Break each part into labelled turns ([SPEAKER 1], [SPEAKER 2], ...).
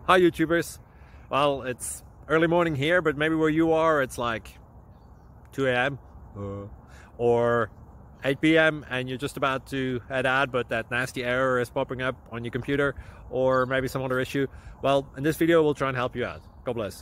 [SPEAKER 1] Hi YouTubers. Well, it's early morning here, but maybe where you are it's like 2 a.m. or 8 p.m. and you're just about to head out, but that nasty error is popping up on your computer, or maybe some other issue. Well, in this video we'll try and help you out. God bless.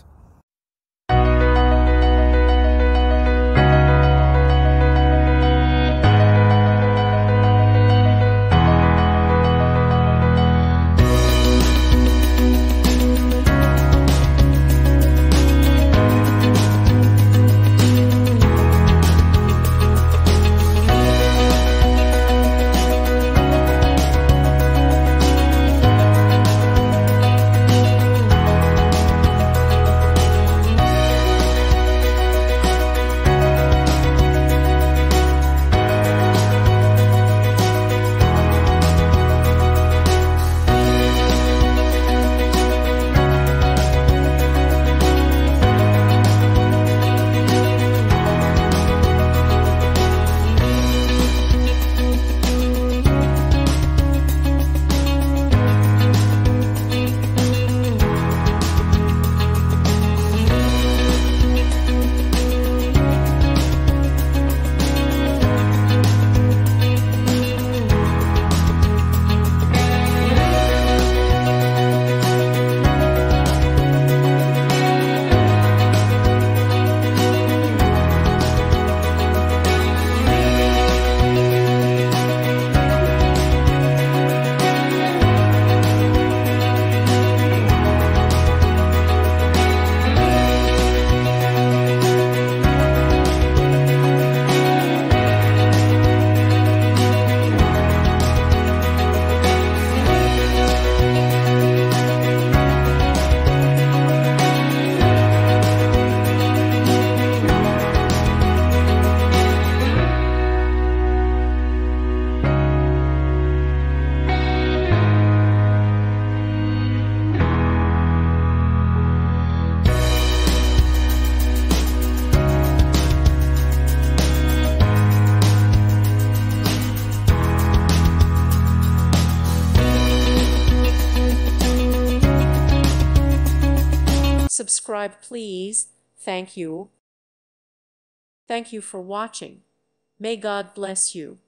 [SPEAKER 2] Subscribe, please. Thank you. Thank you for watching. May God bless you.